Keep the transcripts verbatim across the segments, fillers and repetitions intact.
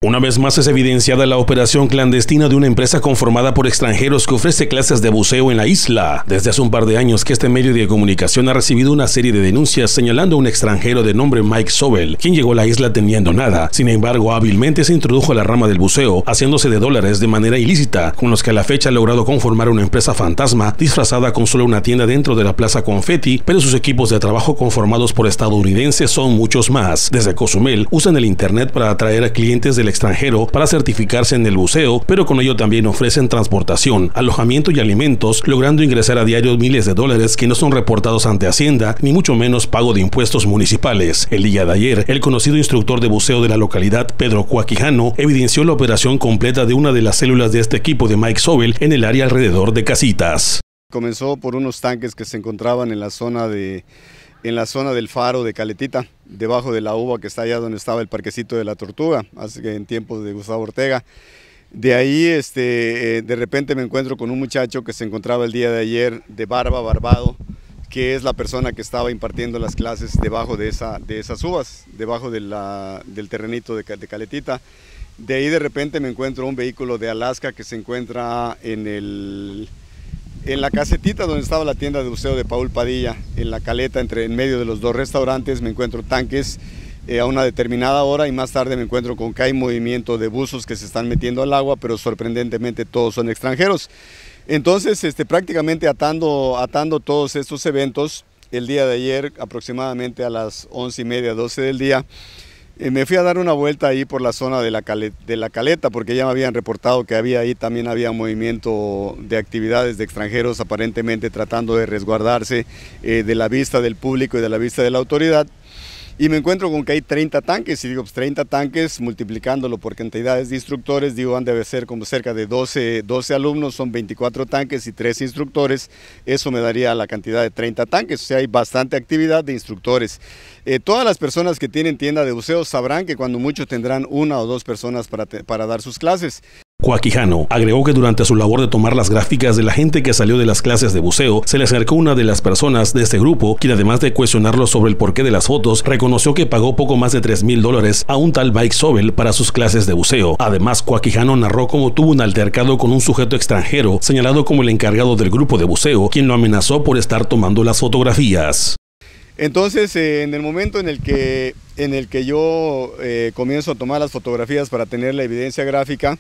Una vez más es evidenciada la operación clandestina de una empresa conformada por extranjeros que ofrece clases de buceo en la isla. Desde hace un par de años que este medio de comunicación ha recibido una serie de denuncias señalando a un extranjero de nombre Mike Sobel, quien llegó a la isla teniendo nada. Sin embargo, hábilmente se introdujo a la rama del buceo, haciéndose de dólares de manera ilícita, con los que a la fecha ha logrado conformar una empresa fantasma disfrazada con solo una tienda dentro de la Plaza Confetti, pero sus equipos de trabajo conformados por estadounidenses son muchos más. Desde Cozumel usan el internet para atraer a clientes del extranjero para certificarse en el buceo, pero con ello también ofrecen transportación, alojamiento y alimentos, logrando ingresar a diario miles de dólares que no son reportados ante Hacienda, ni mucho menos pago de impuestos municipales. El día de ayer, el conocido instructor de buceo de la localidad, Pedro Cuaquijano, evidenció la operación completa de una de las células de este equipo de Mike Sobel en el área alrededor de Casitas. Comenzó por unos tanques que se encontraban en la zona de en la zona del faro de Caletita, debajo de la uva que está allá donde estaba el parquecito de la Tortuga, así que en tiempos de Gustavo Ortega. De ahí este, de repente me encuentro con un muchacho que se encontraba el día de ayer de barba, barbado, que es la persona que estaba impartiendo las clases debajo de, esa, de esas uvas, debajo de la, del terrenito de, de Caletita. De ahí de repente me encuentro un vehículo de Alaska que se encuentra en el... En la casetita donde estaba la tienda de buceo de Paul Padilla, en la caleta, entre en medio de los dos restaurantes, me encuentro tanques eh, a una determinada hora y más tarde me encuentro con que hay movimiento de buzos que se están metiendo al agua, pero sorprendentemente todos son extranjeros. Entonces, este, prácticamente atando, atando todos estos eventos, el día de ayer, aproximadamente a las once y media, doce del día, Eh, me fui a dar una vuelta ahí por la zona de la, caleta, de la caleta, porque ya me habían reportado que había ahí también había movimiento de actividades de extranjeros, aparentemente tratando de resguardarse eh, de la vista del público y de la vista de la autoridad. Y me encuentro con que hay treinta tanques, y digo, pues treinta tanques, multiplicándolo por cantidades de instructores, digo, han de ser como cerca de doce, doce alumnos, son veinticuatro tanques y tres instructores, eso me daría la cantidad de treinta tanques, o sea, hay bastante actividad de instructores. Eh, todas las personas que tienen tienda de buceo sabrán que cuando mucho tendrán una o dos personas para, para dar sus clases. Cuaquijano agregó que durante su labor de tomar las gráficas de la gente que salió de las clases de buceo, se le acercó una de las personas de este grupo, quien además de cuestionarlo sobre el porqué de las fotos, reconoció que pagó poco más de tres mil dólares a un tal Mike Sobel para sus clases de buceo. Además, Cuaquijano narró cómo tuvo un altercado con un sujeto extranjero, señalado como el encargado del grupo de buceo, quien lo amenazó por estar tomando las fotografías. Entonces, eh, en el momento en el que, en el que yo eh, comienzo a tomar las fotografías para tener la evidencia gráfica,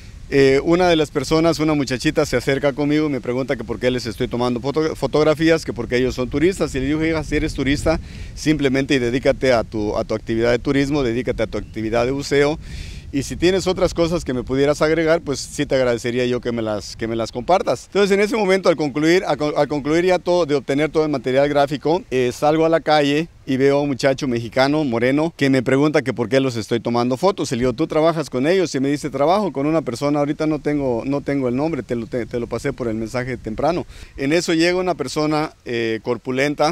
Eh, una de las personas, una muchachita, se acerca conmigo y me pregunta que por qué les estoy tomando foto, fotografías, que porque ellos son turistas. Y le digo, hija, si eres turista, simplemente y dedícate a tu, a tu actividad de turismo, dedícate a tu actividad de buceo. Y si tienes otras cosas que me pudieras agregar, pues sí te agradecería yo que me las, que me las compartas. Entonces, en ese momento, al concluir, al, al concluir ya todo, de obtener todo el material gráfico, eh, salgo a la calle y veo a un muchacho mexicano, moreno, que me pregunta que por qué los estoy tomando fotos. Y le digo, ¿tú trabajas con ellos? Y me dice, trabajo con una persona, ahorita no tengo, no tengo el nombre, te lo, te, te lo pasé por el mensaje temprano. En eso llega una persona eh, corpulenta,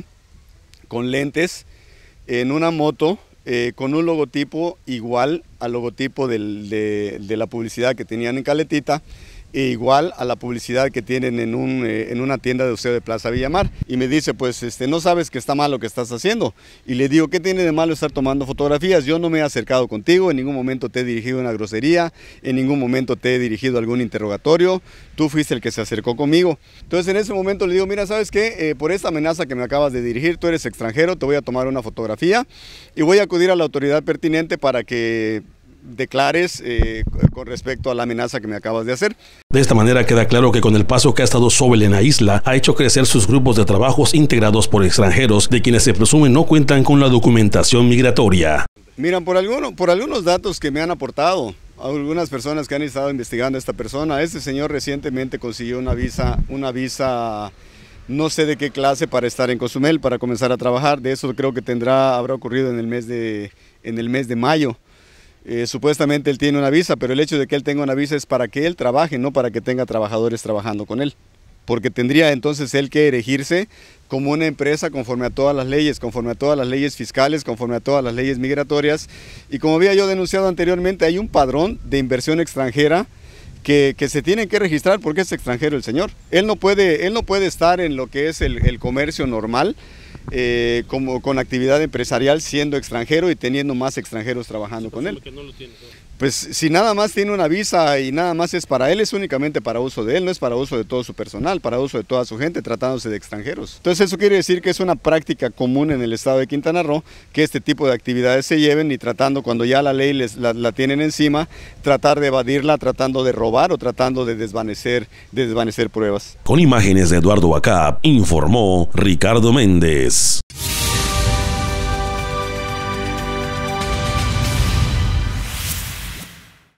con lentes, en una moto, Eh, con un logotipo igual al logotipo del, de, de la publicidad que tenían en Caletita, e igual a la publicidad que tienen en, un, eh, en una tienda de buceo de Plaza Villamar. Y me dice, pues este, no sabes que está mal lo que estás haciendo. Y le digo, ¿qué tiene de malo estar tomando fotografías? Yo no me he acercado contigo, en ningún momento te he dirigido una grosería, en ningún momento te he dirigido algún interrogatorio, tú fuiste el que se acercó conmigo. Entonces en ese momento le digo, mira, ¿sabes qué? Eh, por esta amenaza que me acabas de dirigir, tú eres extranjero, te voy a tomar una fotografía y voy a acudir a la autoridad pertinente para que declares eh, con respecto a la amenaza que me acabas de hacer. De esta manera queda claro que con el paso que ha estado Sobel en la isla, ha hecho crecer sus grupos de trabajos integrados por extranjeros, de quienes se presume no cuentan con la documentación migratoria. Miran, por, alguno, por algunos datos que me han aportado, algunas personas que han estado investigando a esta persona, este señor recientemente consiguió una visa, una visa no sé de qué clase para estar en Cozumel, para comenzar a trabajar. De eso creo que tendrá, habrá ocurrido en el mes de, en el mes de mayo. Eh, supuestamente él tiene una visa, pero el hecho de que él tenga una visa es para que él trabaje, no para que tenga trabajadores trabajando con él. Porque tendría entonces él que erigirse como una empresa conforme a todas las leyes, conforme a todas las leyes fiscales, conforme a todas las leyes migratorias. Y como había yo denunciado anteriormente, hay un padrón de inversión extranjera que, que se tiene que registrar porque es extranjero el señor. Él no puede, él no puede estar en lo que es el, el comercio normal, Eh, como con actividad empresarial siendo extranjero y teniendo más extranjeros trabajando con él. Que no lo tiene, ¿no? Pues si nada más tiene una visa y nada más es para él, es únicamente para uso de él, no es para uso de todo su personal, para uso de toda su gente, tratándose de extranjeros. Entonces eso quiere decir que es una práctica común en el estado de Quintana Roo, que este tipo de actividades se lleven y tratando, cuando ya la ley les, la, la tienen encima, tratar de evadirla, tratando de robar o tratando de desvanecer, de desvanecer pruebas. Con imágenes de Eduardo Acap, informó Ricardo Méndez.